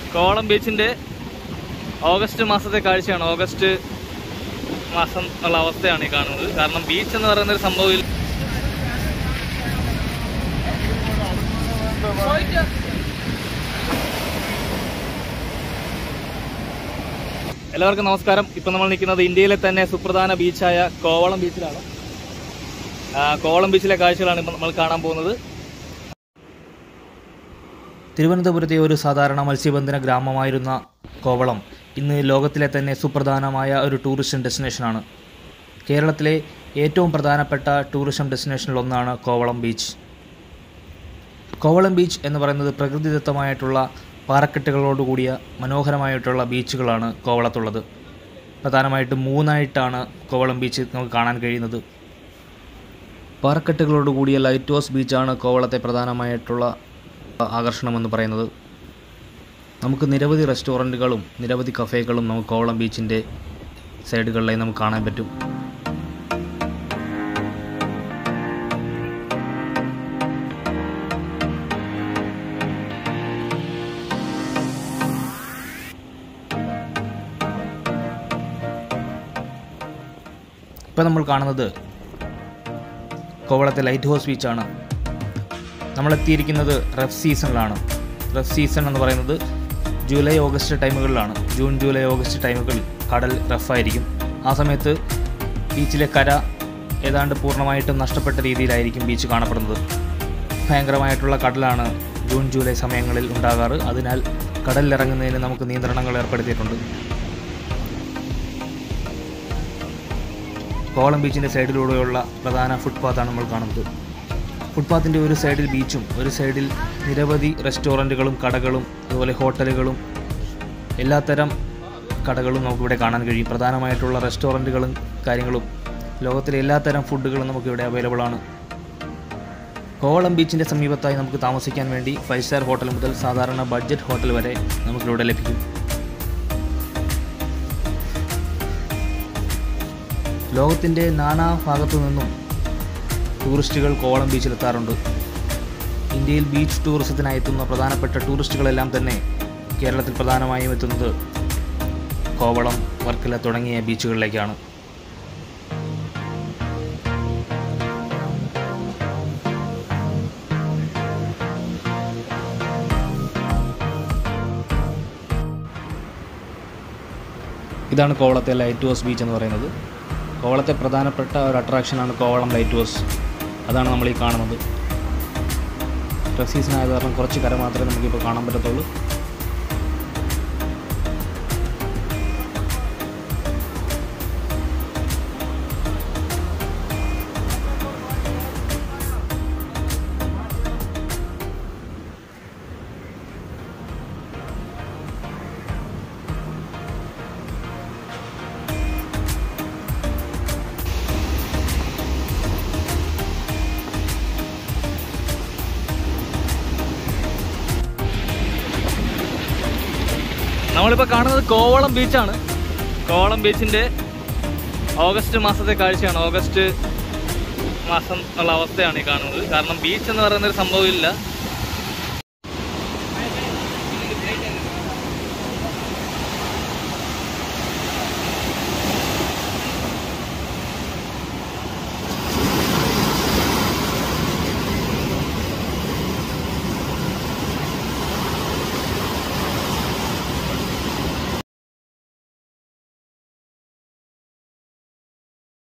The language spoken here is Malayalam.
കോവളം ബീച്ചിൻ്റെ ഓഗസ്റ്റ് മാസത്തെ കാഴ്ചയാണ്. ഓഗസ്റ്റ് മാസം ഉള്ള അവസ്ഥയാണ് ഈ കാണുന്നത്. കാരണം ബീച്ച് എന്ന് പറയുന്നൊരു സംഭവം എല്ലാവർക്കും നമസ്കാരം. ഇപ്പം നമ്മൾ നിൽക്കുന്നത് ഇന്ത്യയിലെ തന്നെ സുപ്രധാന ബീച്ചായ കോവളം ബീച്ചിലാണ്. കോവളം ബീച്ചിലെ കാഴ്ചകളാണ് ഇപ്പം നമ്മൾ കാണാൻ പോകുന്നത്. തിരുവനന്തപുരത്തെ ഒരു സാധാരണ മത്സ്യബന്ധന ഗ്രാമമായിരുന്ന കോവളം ഇന്ന് ലോകത്തിലെ തന്നെ സുപ്രധാനമായ ഒരു ടൂറിസം ഡെസ്റ്റിനേഷനാണ്. കേരളത്തിലെ ഏറ്റവും പ്രധാനപ്പെട്ട ടൂറിസം ഡെസ്റ്റിനേഷനിലൊന്നാണ് കോവളം ബീച്ച്. കോവളം ബീച്ച് എന്ന് പറയുന്നത് പ്രകൃതിദത്തമായിട്ടുള്ള പാറക്കെട്ടുകളോടുകൂടിയ മനോഹരമായിട്ടുള്ള ബീച്ചുകളാണ് കോവളത്തുള്ളത്. പ്രധാനമായിട്ടും മൂന്നായിട്ടാണ് കോവളം ബീച്ച് നമുക്ക് കാണാൻ കഴിയുന്നത്. പാറക്കെട്ടുകളോടുകൂടിയ ലൈറ്റ് ഹൗസ് ബീച്ചാണ് കോവളത്തെ പ്രധാനമായിട്ടുള്ള ആകർഷണമെന്ന് പറയുന്നത്. നമുക്ക് നിരവധി റെസ്റ്റോറൻറ്റുകളും നിരവധി കഫേകളും നമുക്ക് കോവളം ബീച്ചിൻ്റെ സൈഡുകളിലായി നമുക്ക് കാണാൻ പറ്റും. ഇപ്പോൾ നമ്മൾ കാണുന്നത് കോവളത്തെ ലൈറ്റ് ഹൗസ് ബീച്ചാണ്. നമ്മളെത്തിയിരിക്കുന്നത് റഫ് സീസണിലാണ്. റഫ് സീസൺ എന്ന് പറയുന്നത് ജൂലൈ ഓഗസ്റ്റ് ടൈമുകളിലാണ്. ജൂൺ ജൂലൈ ഓഗസ്റ്റ് ടൈമുകളിൽ കടൽ റഫായിരിക്കും. ആ സമയത്ത് ബീച്ചിലെ കര ഏതാണ്ട് പൂർണ്ണമായിട്ടും നഷ്ടപ്പെട്ട രീതിയിലായിരിക്കും ബീച്ച് കാണപ്പെടുന്നത്. ഭയങ്കരമായിട്ടുള്ള കടലാണ് ജൂൺ ജൂലൈ സമയങ്ങളിൽ ഉണ്ടാകാറ്. അതിനാൽ കടലിലിറങ്ങുന്നതിന് നമുക്ക് നിയന്ത്രണങ്ങൾ ഏർപ്പെടുത്തിയിട്ടുണ്ട്. കോവളം ബീച്ചിൻ്റെ സൈഡിലൂടെയുള്ള പ്രധാന ഫുട്പാത്താണ് നമ്മൾ കാണുന്നത്. ഫുട്പാത്തിൻ്റെ ഒരു സൈഡിൽ ബീച്ചും ഒരു സൈഡിൽ നിരവധി റെസ്റ്റോറൻറ്റുകളും കടകളും അതുപോലെ ഹോട്ടലുകളും എല്ലാത്തരം കടകളും നമുക്കിവിടെ കാണാൻ കഴിയും. പ്രധാനമായിട്ടുള്ള റെസ്റ്റോറൻറ്റുകളും കാര്യങ്ങളും ലോകത്തിലെ എല്ലാത്തരം ഫുഡുകളും നമുക്കിവിടെ അവൈലബിൾ ആണ്. കോവളം ബീച്ചിൻ്റെ സമീപത്തായി നമുക്ക് താമസിക്കാൻ വേണ്ടി 5 സ്റ്റാർ ഹോട്ടൽ മുതൽ സാധാരണ ബഡ്ജറ്റ് ഹോട്ടൽ വരെ നമുക്കിവിടെ ലഭിക്കും. ലോകത്തിൻ്റെ നാനാ ഭാഗത്തു നിന്നും ടൂറിസ്റ്റുകൾ കോവളം ബീച്ചിലെത്താറുണ്ട്. ഇന്ത്യയിൽ ബീച്ച് ടൂറിസത്തിനായി എത്തുന്ന പ്രധാനപ്പെട്ട ടൂറിസ്റ്റുകളെല്ലാം തന്നെ കേരളത്തിൽ പ്രധാനമായും എത്തുന്നത് കോവളം, വർക്കല തുടങ്ങിയ ബീച്ചുകളിലേക്കാണ്. ഇതാണ് കോവളത്തെ ലൈറ്റ് ഹൗസ് ബീച്ച് എന്ന് പറയുന്നത്. കോവളത്തെ പ്രധാനപ്പെട്ട ഒരു അട്രാക്ഷനാണ് കോവളം ലൈറ്റ് ഹൗസ്. അതാണ് നമ്മൾ ഈ കാണുന്നത്. റഫ് സീസൺ ആയത് കാരണം കുറച്ച് കര മാത്രമേ നമുക്കിപ്പോൾ കാണാൻ പറ്റത്തുള്ളൂ. നമ്മളിപ്പോൾ കാണുന്നത് കോവളം ബീച്ചാണ്. കോവളം ബീച്ചിൻ്റെ ഓഗസ്റ്റ് മാസത്തെ കാഴ്ചയാണ്. ഓഗസ്റ്റ് മാസം ഉള്ള അവസ്ഥയാണ് ഈ കാണുന്നത്. കാരണം ബീച്ച് എന്ന് പറയുന്നൊരു സംഭവമില്ല.